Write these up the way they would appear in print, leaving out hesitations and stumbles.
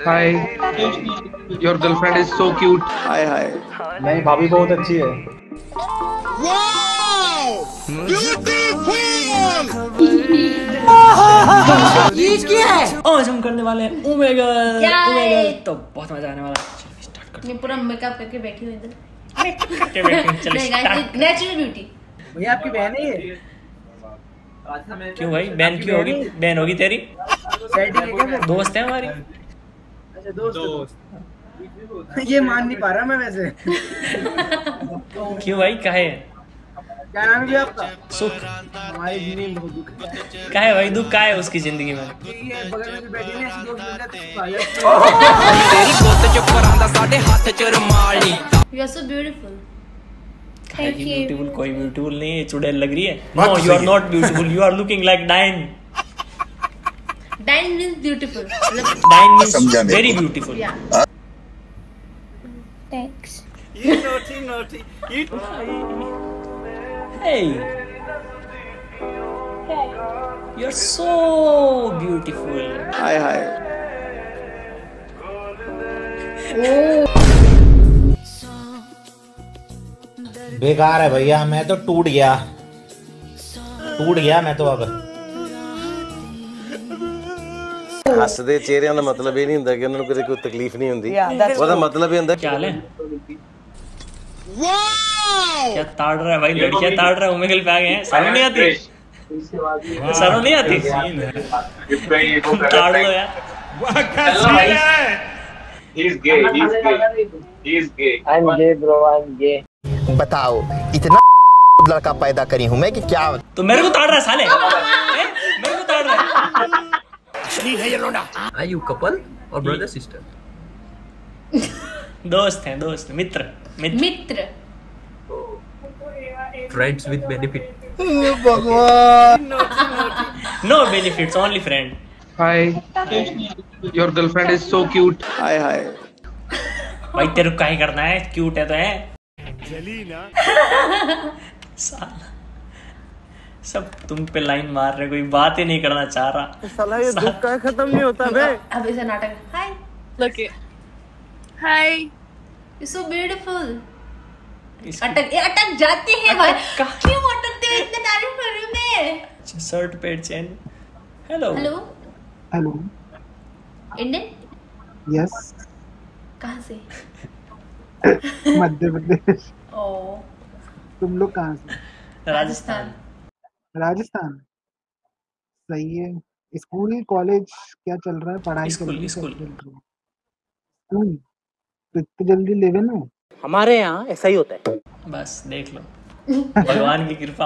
Hi, your girlfriend is so cute. हाय हाय। नहीं, भाभी बहुत अच्छी है। ये क्या है? आज हम करने वाले हैं ओमेगल। तो बहुत मजा आने वाला है। चलो स्टार्ट करते हैं। मैं पूरा मेकअप करके बैठी हूँ इधर। करके बैठे चलो स्टार्ट। Natural beauty. भैया आपकी बहन है ये? क्यों भाई बहन क्यों होगी? बहन होगी तेरी? सेटिंग है क्या? दोस्त है हमारी। अच्छा दोस्त। ये मान नहीं पा रहा मैं वैसे। क्यों भाई काहे? क्या नाम है आपका? सुख। हमारी जिंदगी में बहुत दुख है। काहे भाई दुख काहे उसकी जिंदगी में? ये बगल में भी बैठी है ऐसी दोस्त मिल जाती है। तेरी गोद च परंदा साडे हाथ च रुमाली। You are so beautiful. Thank you. Beautiful कोई beautiful नहीं है, चुड़ैल लग रही है। No, you are not beautiful. You are looking like Dine. Dine means beautiful. Dine means very beautiful. Yeah. Thanks. You naughty. Hey. You're so beautiful. हाय हाय। बेकार है भैया, मैं तो टूट गया मैं तो अब। हसदे चेहरिਆਂ ਦਾ ਮਤਲਬ ਇਹ ਨਹੀਂ ਹੁੰਦਾ ਕਿ ਉਹਨਾਂ ਨੂੰ ਕਦੇ ਕੋਈ ਤਕਲੀਫ ਨਹੀਂ ਹੁੰਦੀ। ਉਹਦਾ ਮਤਲਬ ਇਹ ਹੁੰਦਾ क्या हाल है? क्या ताड़ रहा है भाई? लड़कियां ताड़ रहा है, ओमेगल पे आ गए हैं। शर्म नहीं आती? शर्म नहीं आती? ताड़ लो यार। I'm gay bro, I'm gay. बताओ इतना लड़का पैदा करी हूँ मैं कि क्या। तो मेरे को ताड़ रहा है साले? मेरे को ताड़ रहा है। Are you couple or brother sister? दोस्त हैं, दोस्त मित्र। मित्र। Friends with benefit. No benefits, only friend. Hi, your girlfriend is so cute. हाय हाय। भाई तेरे को काहे करना है? क्यूट है तो है। साला सब तुम पे लाइन मार रहे, कोई बात ही नहीं करना चाह रहा। साला ये दुख का खत्म नहीं होता बे। अब इसे नाटक। Hi. Look it. Hi. You're so beautiful. इसकी- अटक जाते हैं भाई। क्यों अटकते हो? इतने तारीफ कर रही हूँ मैं। शर्ट पे chain. Hello hello. Hello. Indian? Yes. कहाँ से? मध्य प्रदेश। ओ। तुम लोग कहाँ से? राजस्थान। राजस्थान। सही है। स्कूल कॉलेज क्या चल रहा है? पढ़ाई चल स्कूल रही है? स्कूल क्या चल रहा है? स्कूल तो इतनी जल्दी 11 में? हमारे यहाँ ऐसा ही होता है। बस देख लो भगवान की कृपा।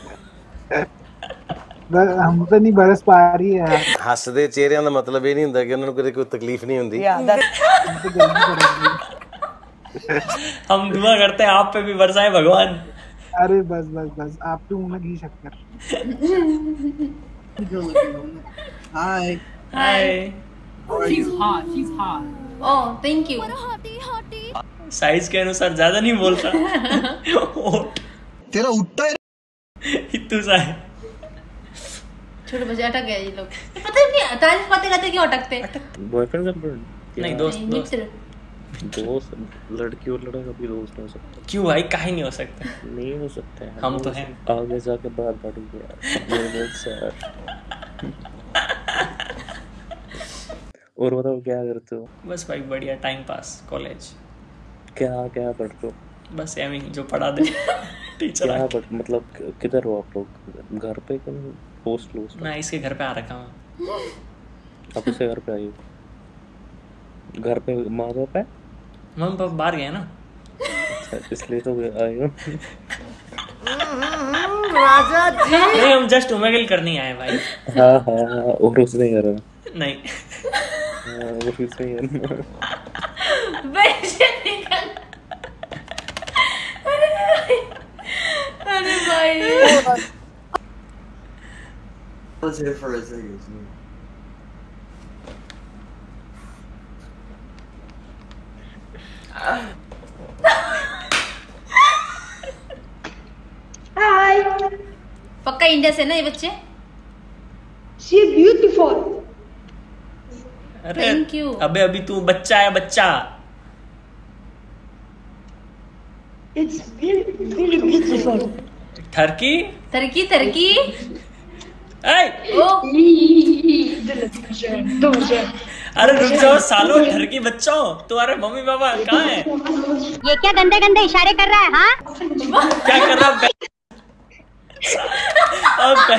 हम तो नहीं बरस पा रही है यार। ਹੱਸਦੇ ਚਿਹਰਿਆਂ ਦਾ ਮਤਲਬ ਇਹ ਨਹੀਂ ਹੁੰਦਾ ਕਿ ਉਹਨਾਂ ਨੂੰ ਕਦੇ ਕੋਈ ਤਕਲੀਫ ਨਹੀਂ ਹੁੰਦੀ। हम तो जल्दी करेंगे। हम दुआ करते हैं आप पे भी बरसाए भगवान। अरे बस आपके मुंह में घी शक्कर। Hi. Hi. She's hot. Oh, thank you. Size के अनुसार ज्यादा नहीं बोलता। तेरा उठता है। इतू सा है। छोटे बच्चे अटक गए ये लोग। पता नहीं तारीफ करते क्यों अटकते? बॉयफ्रेंड गर्लफ्रेंड नहीं दोस्त दोस्त मित्र। दोस्त लड़की और लड़का कभी दोस्त हो सकता क्यों भाई काहे नहीं हो सकता? नहीं हो सकता है। हम तो हैं। आगे जाके बात बढ़ेगी यार। और बताओ क्या करते हो? बस भाई बढ़िया टाइम पास कॉलेज। क्या पढ़ते हो? बस एम जो पढ़ा दे टीचर। क्या मतलब किधर हो आप लोग? घर पे कहीं पोस्ट लो? मैं इसके घर पे आ रखा हूँ। आप इसके घर पे आई हो? घर पे माँ बाप है? मम्मी पापा बाहर गए ना। अच्छा इसलिए तो आई हो। राजा जी। नहीं हम जस्ट ओमेगल करने आए भाई। हाँ और उसने करा नहीं वो फिर से बैठे निकल। अरे भाई। Was here for a second. हाय। पक्का इंडिया से ना ये बच्चे? She's beautiful. अरे Thank you. अबे अभी तू बच्चा है बच्चा। टर्की तरकी तरकी ऐ ओ अरे रुक जाओ सालो, टर्की बच्चों, तुम्हारे मम्मी पापा कहाँ है? ये क्या गंदे गंदे इशारे कर रहा है? हाँ क्या कर रहा है? अब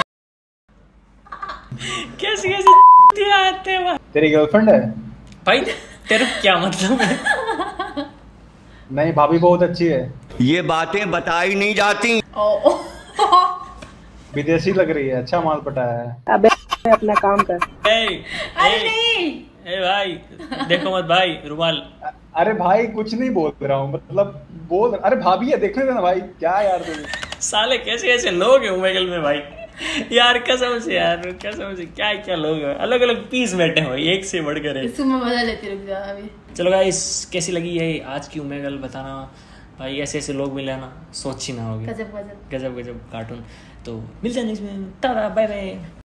कैसे कैसे आते हैं तेरी गर्लफ्रेंड है? भाई? तेरे क्या मतलब है? नहीं, भाभी बहुत अच्छी है। ये बातें बताई नहीं जाती। ओ विदेशी लग रही है, अच्छा माल पटाया है। अबे अपना काम कर। अरे नहीं ए भाई देखो मत भाई, रुमाल। अरे भाई कुछ नहीं बोल रहा हूँ, मतलब बोल, अरे भाभी है, देखने देना भाई, क्या यार तुम। साले कैसे कैसे लोग हैं उमेगल में भाई, यार कसम से यार, कसम से क्या क्या लोग हैं, अलग अलग पीस बैठे हैं भाई, एक से बढ़कर एक। इसको मैं मजा लेती, रुक जा अभी। चलो गाइस, कैसी लगी ये आज की उमेगल बताना भाई, ऐसे ऐसे लोग मिले ना, सोच ही ना होगी। गजब गजब गजब गजब कार्टून। तो मिलते हैं नेक्स्ट में, टाटा बाय बाय।